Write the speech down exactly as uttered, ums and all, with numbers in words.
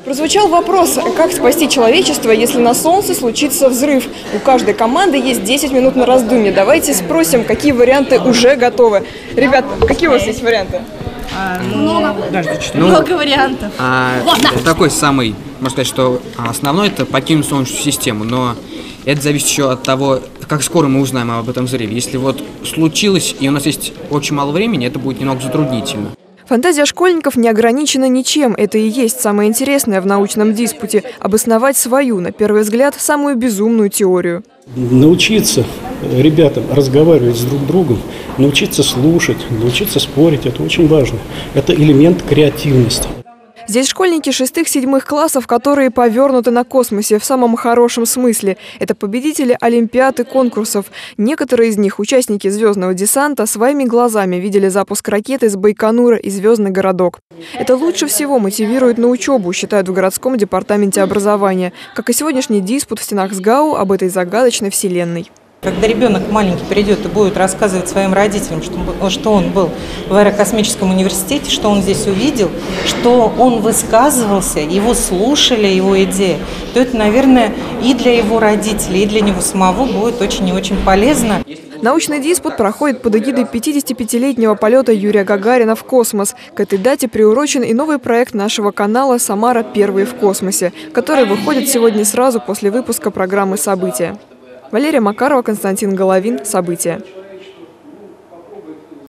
Прозвучал вопрос, как спасти человечество, если на Солнце случится взрыв. У каждой команды есть десять минут на раздумье. Давайте спросим, какие варианты уже готовы. Ребят, какие у вас есть варианты? А, ну, Много. Даже ну, Много вариантов. А, такой самый, можно сказать, что основной – это покинуть Солнечную систему, но это зависит еще от того, как скоро мы узнаем об этом взрыве. Если вот случилось, и у нас есть очень мало времени, это будет немного затруднительно. Фантазия школьников не ограничена ничем. Это и есть самое интересное в научном диспуте – обосновать свою, на первый взгляд, самую безумную теорию. Научиться ребятам разговаривать с друг другом, научиться слушать, научиться спорить – это очень важно. Это элемент креативности. Здесь школьники шестых-седьмых классов, которые повернуты на космосе в самом хорошем смысле. Это победители олимпиад и конкурсов. Некоторые из них, участники звездного десанта, своими глазами видели запуск ракеты с Байконура и звездный городок. Это лучше всего мотивирует на учебу, считают в городском департаменте образования. Как и сегодняшний диспут в стенах СГАУ об этой загадочной вселенной. Когда ребенок маленький придет и будет рассказывать своим родителям, что, что он был в аэрокосмическом университете, что он здесь увидел, что он высказывался, его слушали, его идеи, то это, наверное, и для его родителей, и для него самого будет очень и очень полезно. Научный диспут проходит под эгидой пятидесятипятилетнего полета Юрия Гагарина в космос. К этой дате приурочен и новый проект нашего канала «Самара. Первые в космосе», который выходит сегодня сразу после выпуска программы «События». Валерия Макарова, Константин Головин. События.